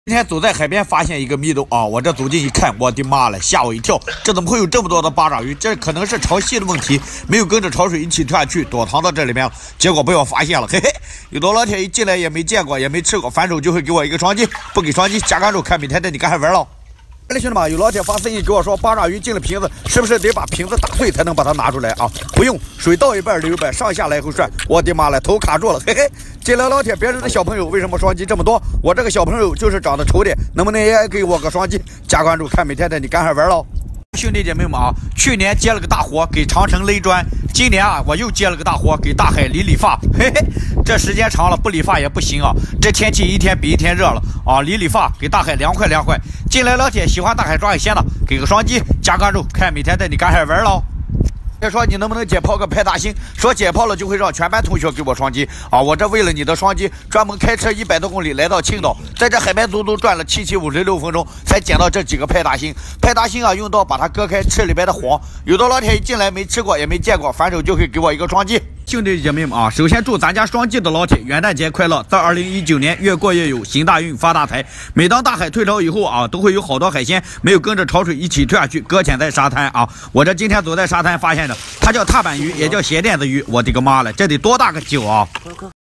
今天走在海边，发现一个密洞啊！我这走近一看，我的妈了，吓我一跳！这怎么会有这么多的八爪鱼？这可能是潮汐的问题，没有跟着潮水一起退下去，躲藏到这里面了。结果被我发现了，嘿嘿！有的老铁一进来也没见过，也没吃过，反手就会给我一个双击，不给双击加关注，看每天带你干海玩了。来，兄弟们，有老铁发私信给我说，八爪鱼进了瓶子，是不是得把瓶子打碎才能把它拿出来啊？不用，水倒一半流一半，上下来回涮。我的妈了，头卡住了，嘿嘿！进来老铁，别人的小朋友为什么双击这么多？我这个小朋友就是长得丑点，能不能也给我个双击？加关注，看每天带你干海玩了。兄弟姐妹们啊，去年接了个大活给长城勒砖，今年啊我又接了个大活给大海理发，嘿嘿，这时间长了不理发也不行啊，这天气一天比一天热了啊，理发给大海凉快凉快。进来老铁喜欢大海抓海鲜的，给个双击，加关注，看每天带你干海玩喽。别说你能不能解剖个派大星，说解剖了就会让全班同学给我双击啊！我这为了你的双击，专门开车100多公里来到青岛，在这海边足足转了756分钟，才捡到这几个派大星。派大星啊，用刀把它割开，吃里边的黄。有的老铁一进来没吃过也没见过，反手就会给我一个双击。兄弟姐妹们啊，首先祝咱家双击的老铁元旦节快乐，在2019年越过越有，行大运发大财。每当大海退潮以后啊，都会有好多海鲜没有跟着潮水一起退下去，搁浅在沙滩啊。我这今天走在沙滩发现的，它叫踏板鱼，也叫鞋垫子鱼。我的个妈了，这得多大个酒啊！